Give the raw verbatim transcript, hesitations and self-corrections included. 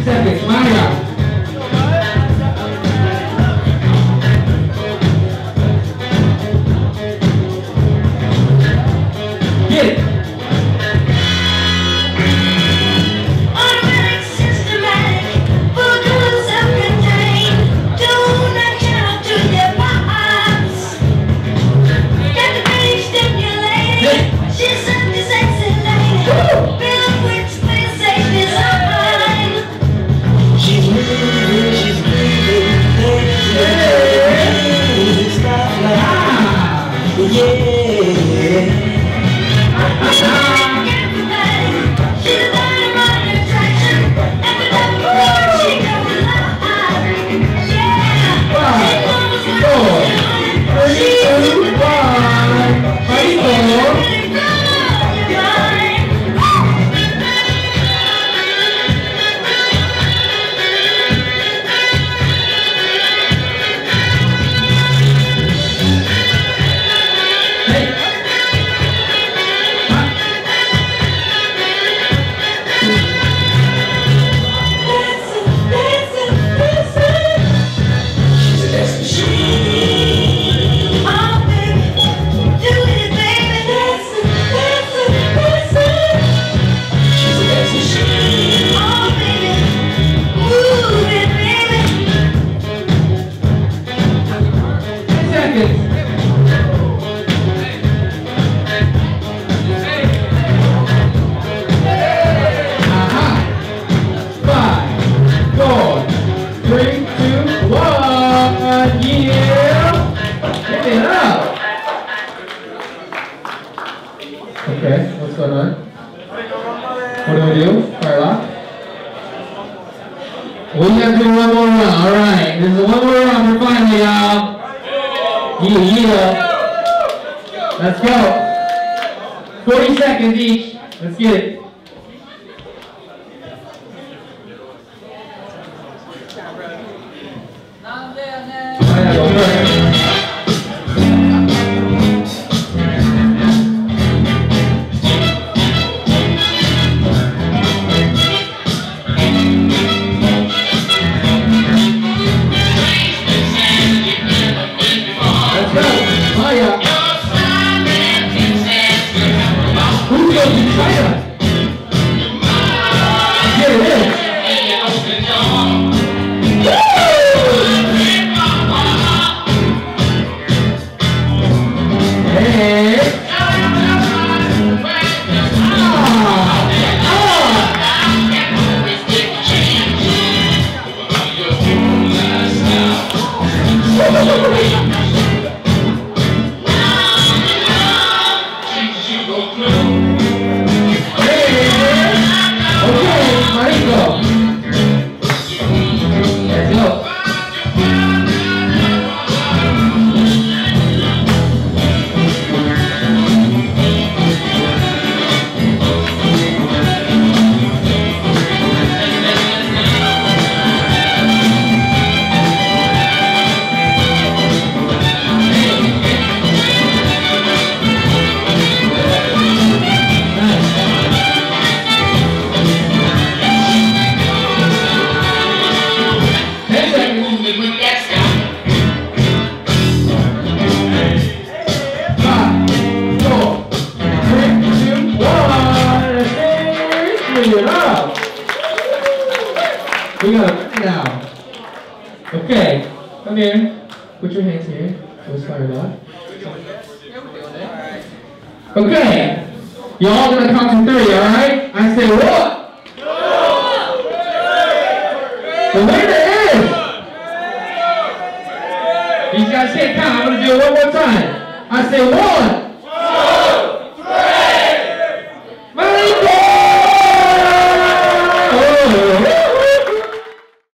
seconds. Maya. Get it. Okay, what's going on? What do we do? Fire lock? We have to do one more round. Alright, this is one more round for finally, y'all. Yeah, yeah. Let's go. forty seconds each. Let's get it. Alright, go first. We got now. Okay, come here. Put your hands here. Let's fire it off. Okay, y'all gonna count to three, alright? I say what? The winner is. These guys can't count. I'm gonna do it one more time. I say one.